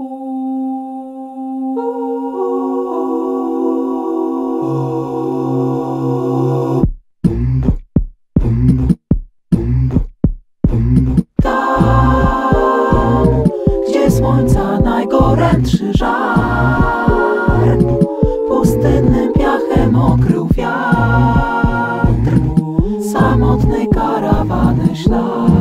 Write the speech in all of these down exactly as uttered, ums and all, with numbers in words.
Tam, gdzie słońca najgorętszy żar pustynnym piachem okrył wiatr samotnej karawany ślad.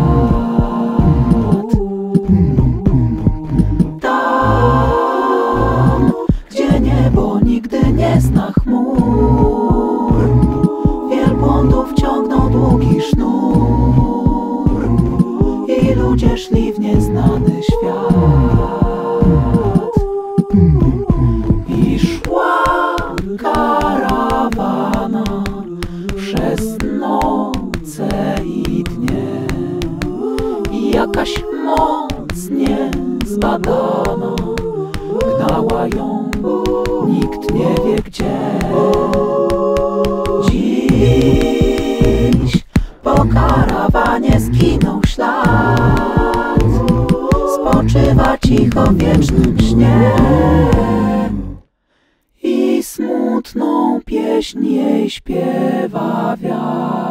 Tam, gdzie niebo nigdy nie zna chmur, wielbłądów ciągnął długi sznur i ludzie szli w nieznany świat. I szła karawana przez noce i dnie i jakaś moc niezbadana gnała ją, nikt nie wie gdzie. Dziś po karawanie zginął ślad, spoczywa cicho w wiecznym śnie i smutną pieśń jej śpiewa wiatr.